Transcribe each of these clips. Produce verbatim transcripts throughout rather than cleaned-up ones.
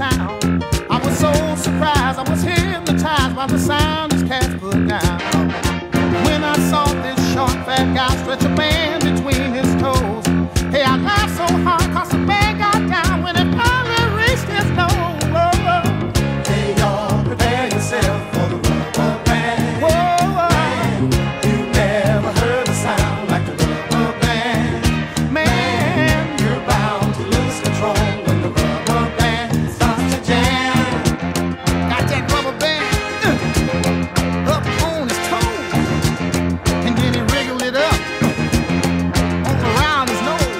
town. I was so surprised, I was hypnotized by the sound his cats put down. When I saw this short, fat guy stretch a band between his toes, hey, I laughed so hard, cause the man got down when it finally reached his nose. Hey, y'all, prepare yourself for the rubber band. Whoa, man, you never heard a sound like the rubber band. Man, you're bound to lose control when the rubber band starts to jam. Got that rubber band uh, up on his toes, and then he wriggled it up all around his nose.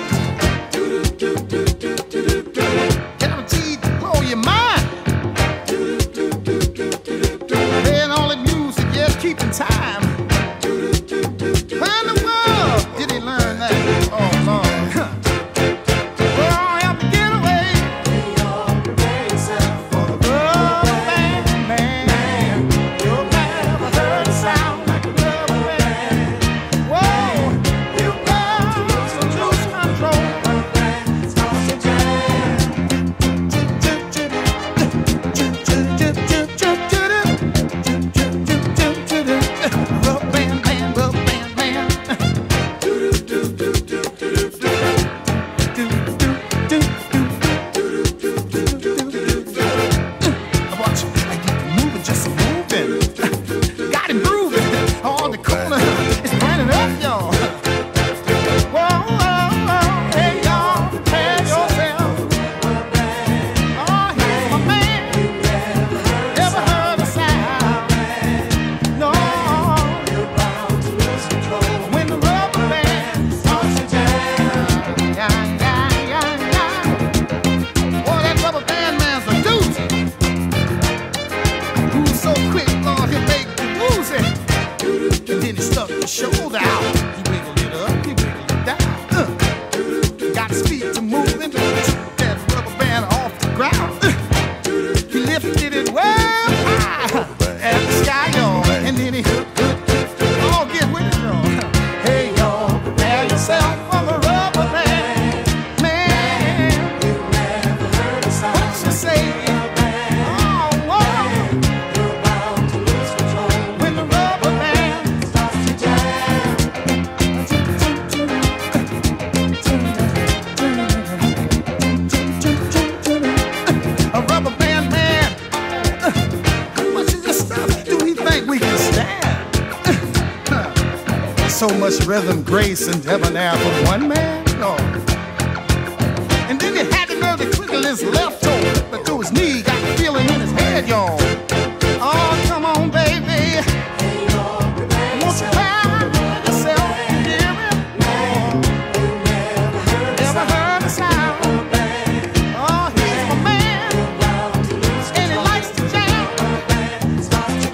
Guaranteed to blow your mind. Playing all the music, just keeping time. Where in the world did he learn that? Oh, Lord. Well, help me get away. Prepare yourself for the rubber band, man. You've never heard a sound like a rubber band. Whoa, you got to lose control. Starts to jam. Rubber band, man, rubber band, man. I watch you, I keep moving, just moving. Got him grooving on the corner. It's burning up, y'all. Whoa, whoa, whoa, hey, y'all, prepare yourself. Oh, here's my man. Ever heard a sound? No. When the rubber band starts to jam. Yeah, yeah, yeah, yeah. Boy, that rubber band man's a doozy. Who's so quick, Lord, he'll make you lose it. And then he stuck his shoulder out. He wiggled it up, he wiggled it down. Uh. Got his feet to moving, took that rubber band off the ground. Uh. He lifted it well high at the sky, y'all. And then he all get with it, y'all. Hey, y'all, prepare yourself for the rubber band. Man, you never heard a sound. What you say? Oh, whoa. You're bound to lose control when the rubber band starts to jam. A rubber band man. How much of this stuff do we think we can stand? So much rhythm, grace, and debonair from one man? No. And then he had the nerve to twiddle his left toe, but through his knee, got the feeling in his head, y'all. Oh, come on, baby. Won't you cry yourself, hear me? Never heard a sound. Oh, here's my man, and he likes to jam. Rubber band starts to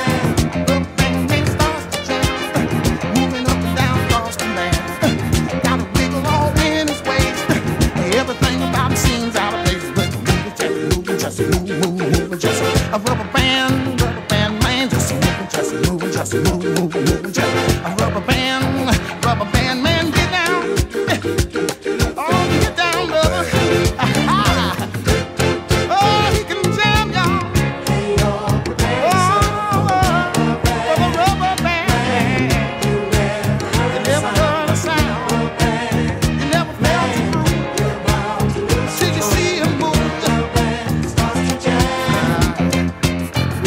jam. Moving up and down across the land. Got a wiggle all in his waist. Everything about him seems out of place, but moving, just moving, just moving, moving, just a rubber band, rubber band man, just moving, just moving, just moving, moving, moving, just a rubber band, rubber band man, get down, oh, get down, brother. Aha. Oh, he can jam, y'all. Oh, for the rubber band. You never heard a sound. You never felt it. Till you see him move.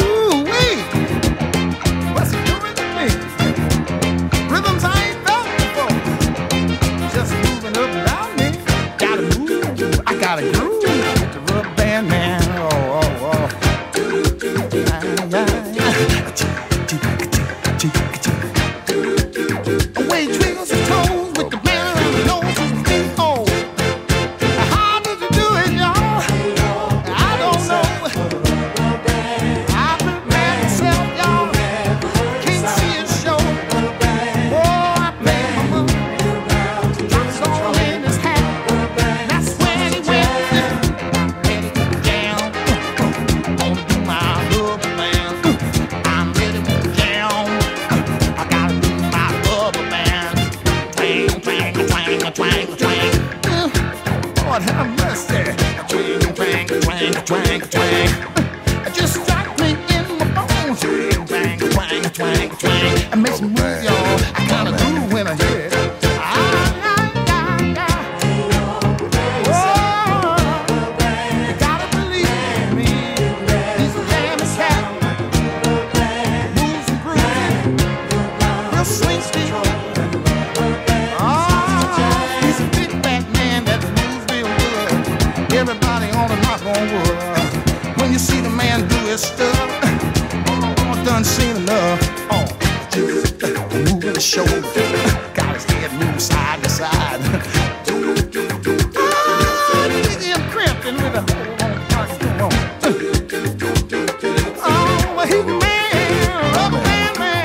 twang, twang. Just strike me in my bones. Twang, twang, twang, twang. It makes me move, y'all. I kinda groove when I hear it. Everybody on the knock on wood. When you see the man do his stuff, oh, done seen enough. Oh, moving the shoulder, got his head moving side to side. Ah, look him crimping with a hold on, come on. Oh, he's the man, rubber band man.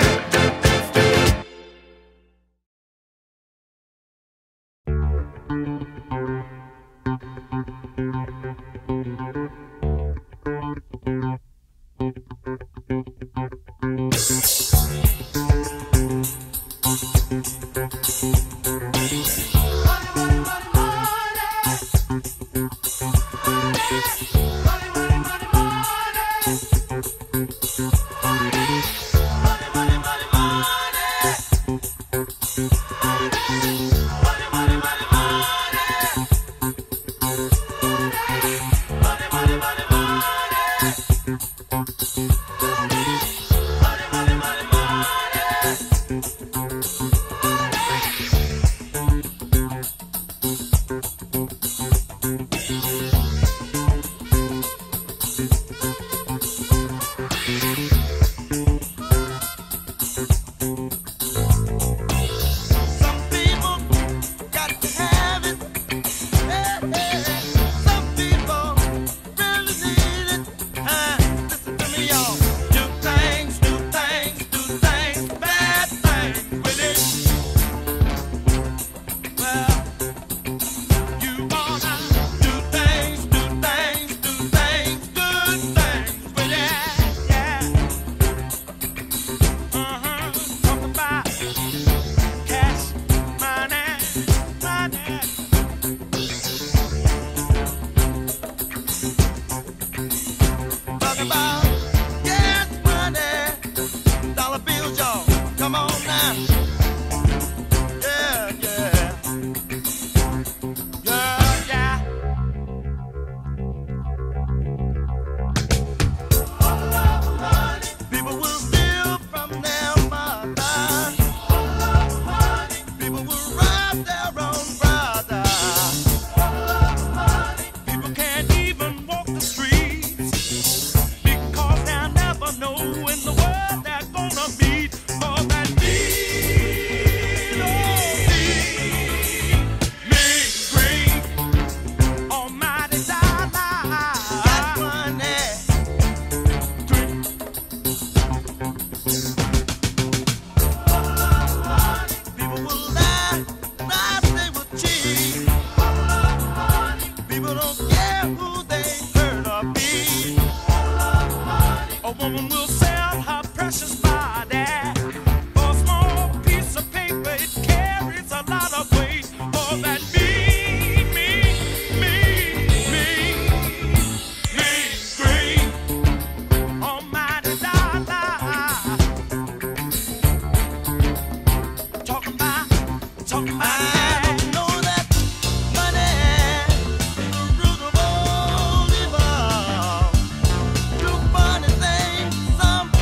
Some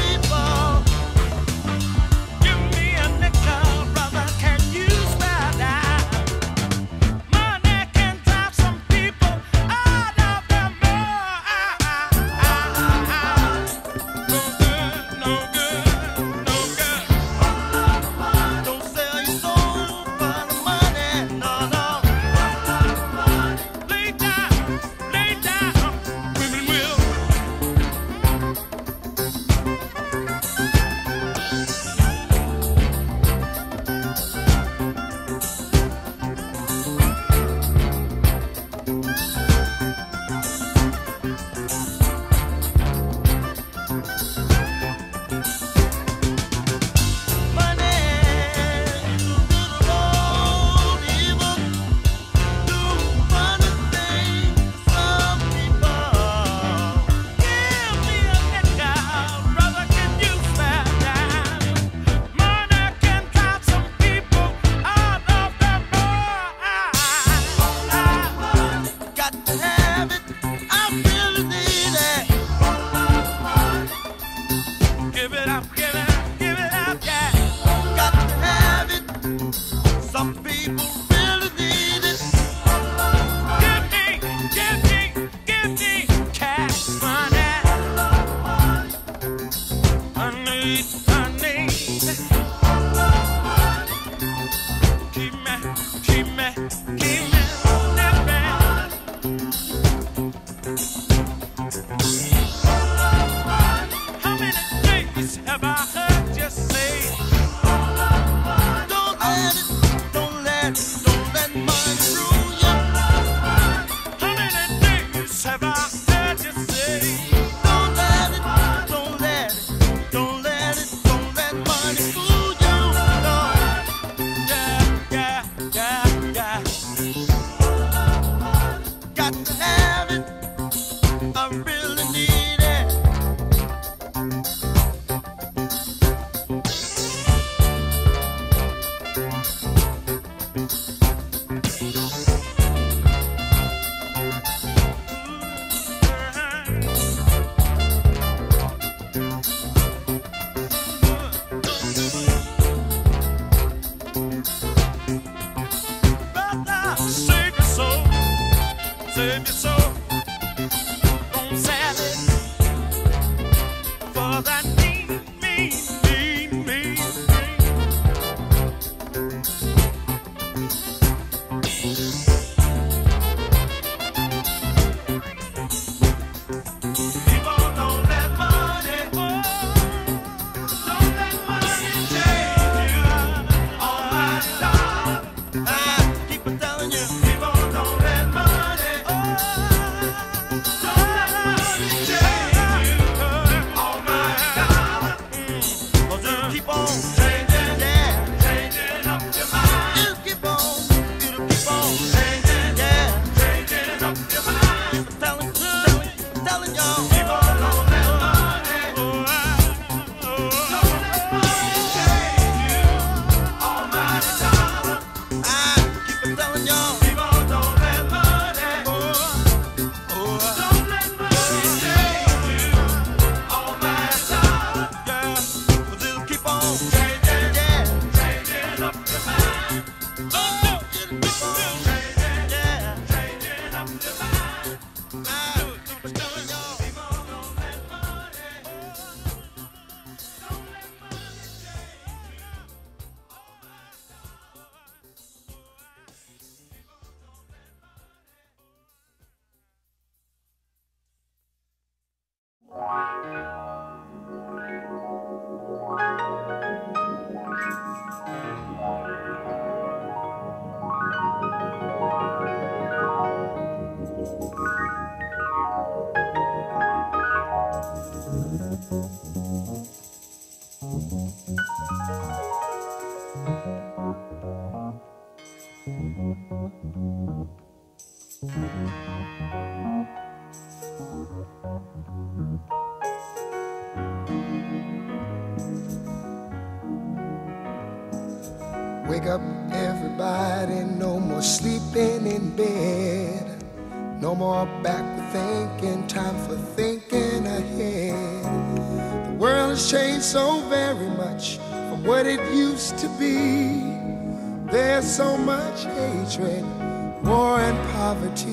Wake up, everybody, no more sleeping in bed. No more backward thinking, time for thinking ahead. The world has changed so very much from what it used to be. There's so much hatred, war and poverty.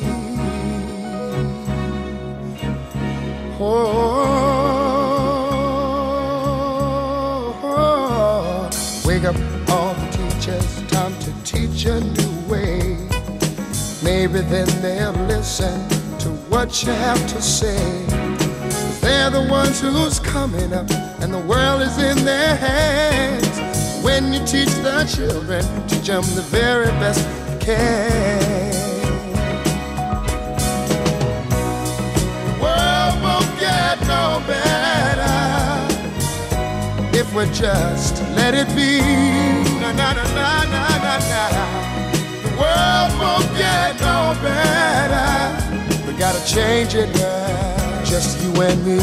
Oh, oh, oh. Wake up all the teachers, time to teach a new way. Maybe then they'll listen to what you have to say. They're the ones who's coming up, and the world is in their hands. When you teach the children, teach them the very best you can. The world won't get no better if we just let it be. Na na na na na na na. The world won't get no better. We gotta change it now, just you and me.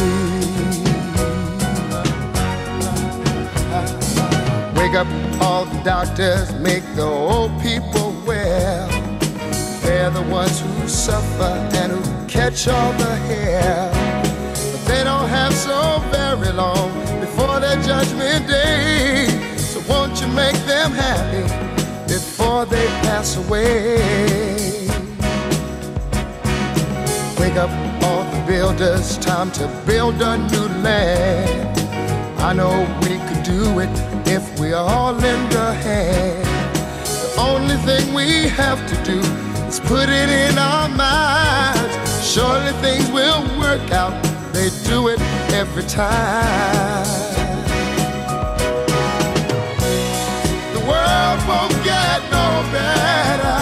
Wake up all the doctors, make the old people well. They're the ones who suffer and who catch all the hair. But they don't have so very long before their judgment day. So won't you make them happy before they pass away? Wake up all the builders, time to build a new land. I know we could do it if we all lend a hand. The only thing we have to do is put it in our minds. Surely things will work out, they do it every time. The world won't get no better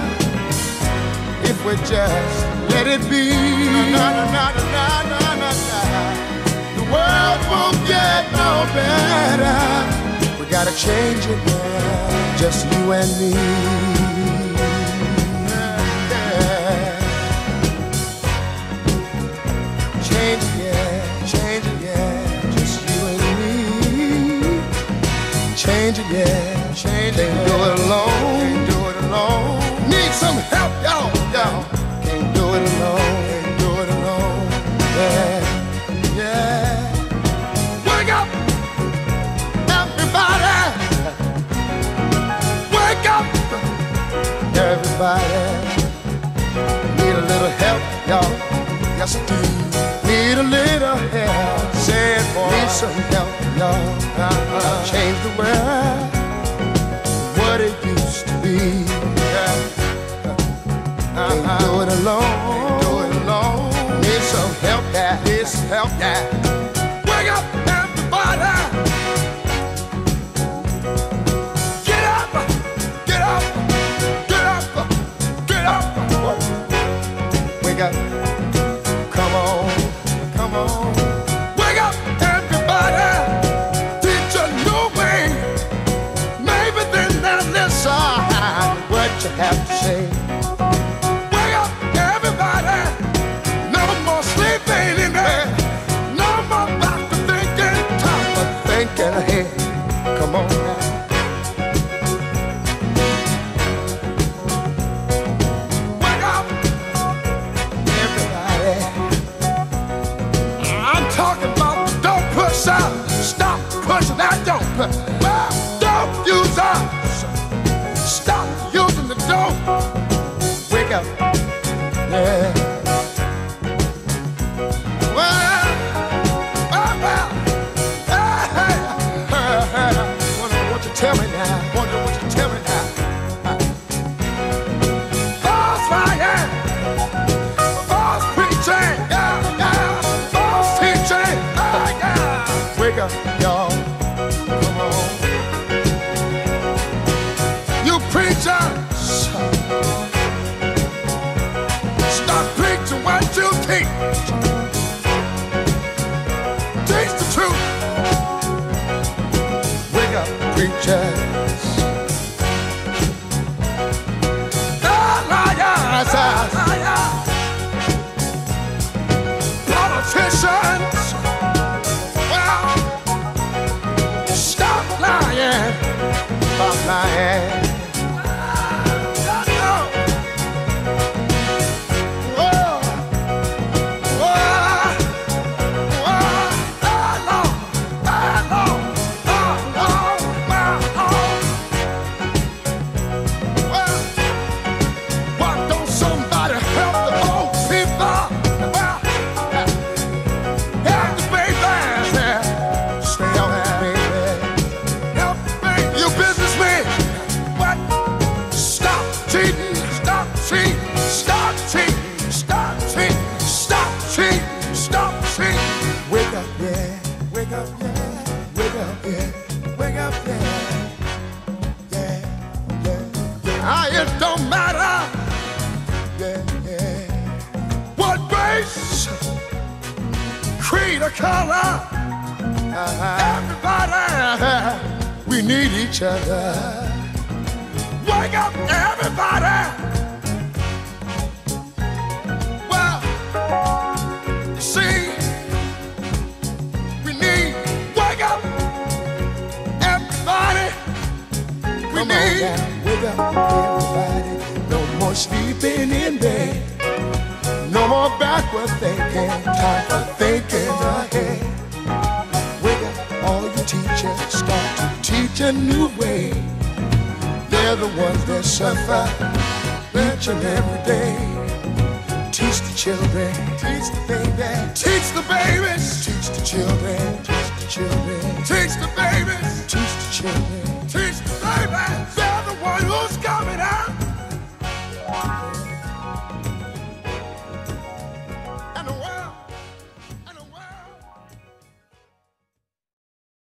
if we just let it be. Na, na, na, na, na, na, na. The world won't get no better. We gotta change it now, just you and me. Yeah. Change it, yeah, change it, yeah, just you and me. Change it, yeah, change it. Can't do it alone, can't do it alone. Need some help, y'all, y'all. Can't do it alone, can't do it alone. Yeah, yeah. Wake up, everybody. Wake up, everybody. Need a little help, y'all. Yes, I do. Need a little help. Say it, boy. Need some help, y'all. Uh-huh. Change the world, what it used to be. Yeah. Uh-huh. Can't do it alone. Can't do it alone. Need some help, yeah. Need some help, yeah. Wake up, everybody. Get up, get up, get up, get up. Wake up. Come on, come on. Wake up, everybody. Teach a new way. Maybe then they'll listen what you have to say. Wake up, everybody. No more sleeping in bed. No more back to thinking. Time for thinking ahead. Come on now. Wake up, everybody. I'm talking about don't push out. Stop pushing that don't push. Well, don't use us. Stop using the don't. Wake up. Yeah. Well, well, well. Hey, hey, hey, hey. Wonder what you tell me now. Wonder what you tell me now. False lying. False preaching. Yeah, yeah. False teaching. Yeah, yeah. Wake up, y'all. Come on. You preachers. Stop preaching what you teach. Teach the truth. Wake up, preachers. The liars, politicians. Well, stop lying, stop lying. creed or color. Uh-huh. Everybody, we need each other. Wake up, everybody. Well, see, we need, wake up, everybody. We Come need, on now, wake up, everybody. No more sleeping in bed. No more backward thinking. Time for thinking ahead. Wake up, all you teachers, start to teach a new way. They're the ones that suffer each and every day. Teach the children, teach the babies, teach the babies, teach the children, teach the children.